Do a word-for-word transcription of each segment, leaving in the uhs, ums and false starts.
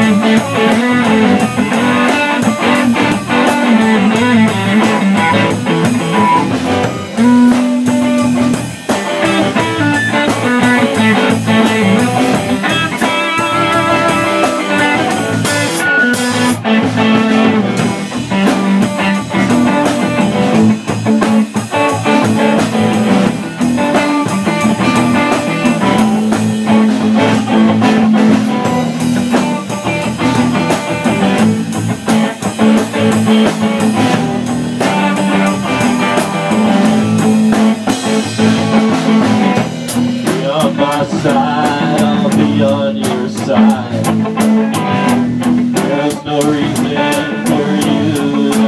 I'll be on your side. There's no reason for you to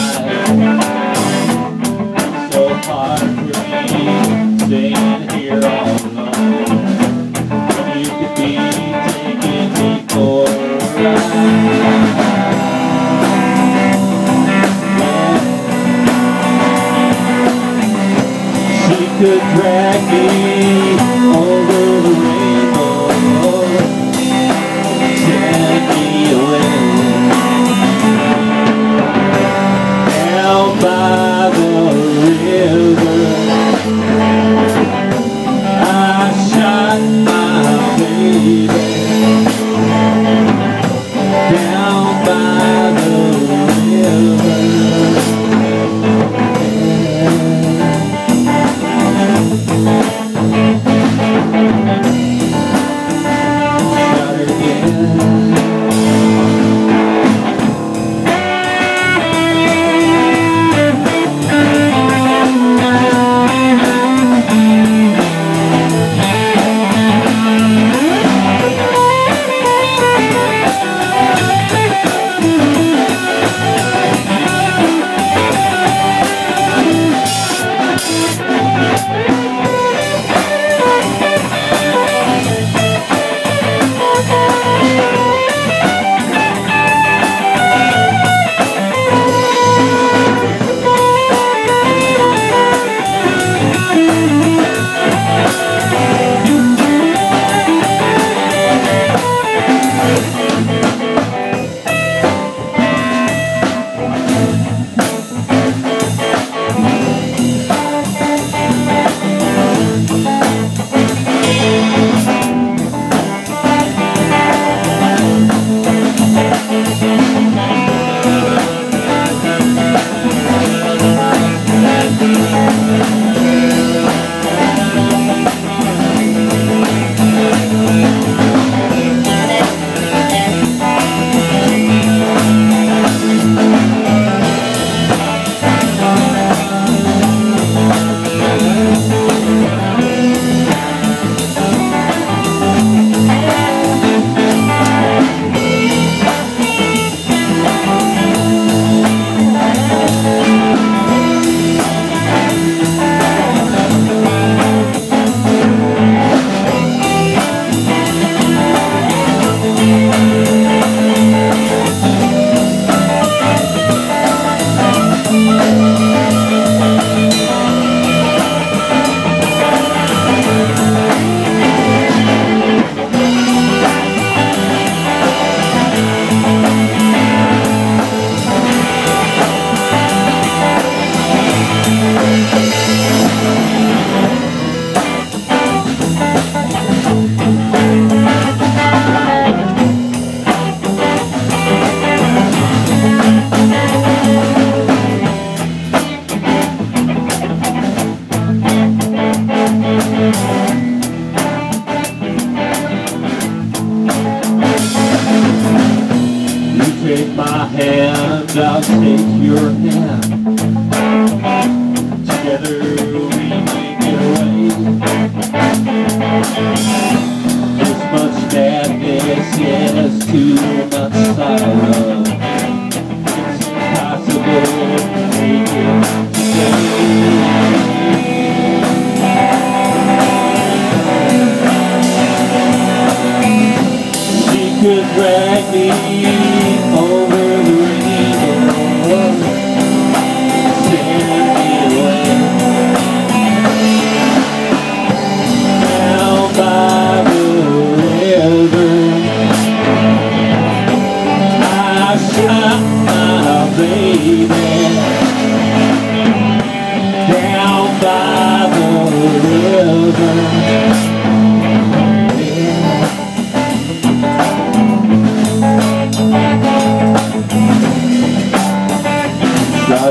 hide. So hard for me staying here all alone. You could be taking me for a ride. She could drag me over the rainbow, take me away, down by the river. I shot my baby down by the river. Take my hand, I'll take your hand. Together we may get away. This much madness, yes, too much sorrow. It's impossible to make it today. She could drag me over the rainbow, send me away, down by the river.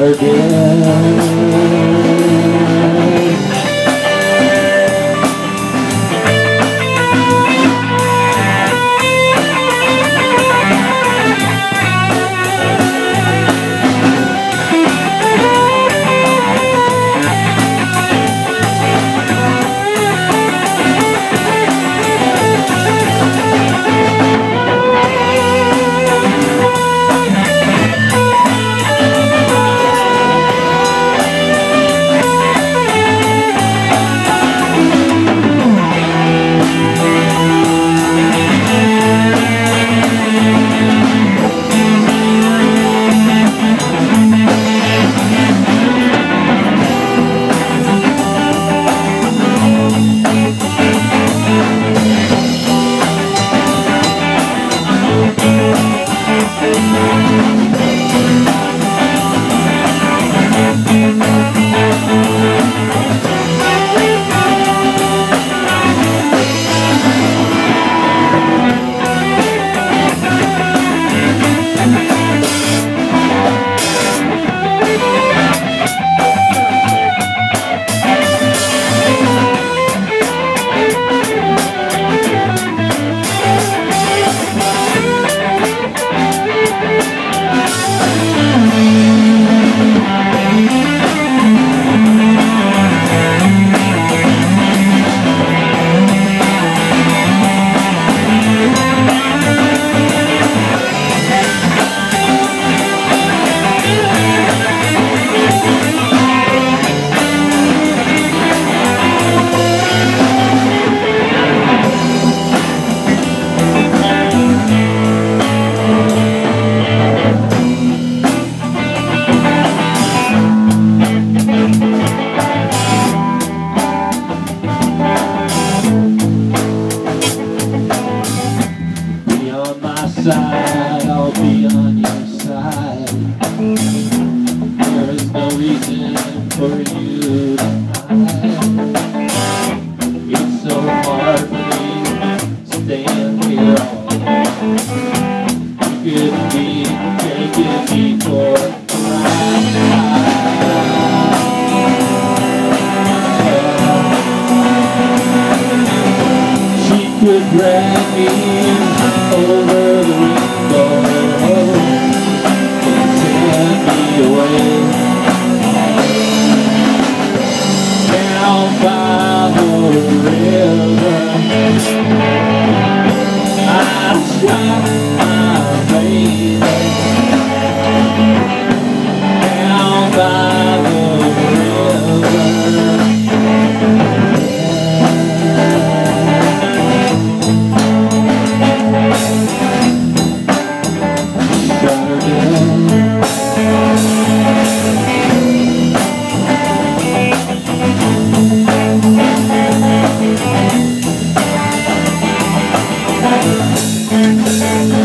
shot her dead. Side, I'll be on your side. There is no reason for you to hide. It's so hard for me staying here all alone. You could be taking me for a ride. She could drag me over the window and send me away down by the river. I shot my baby down by the river. Thank you.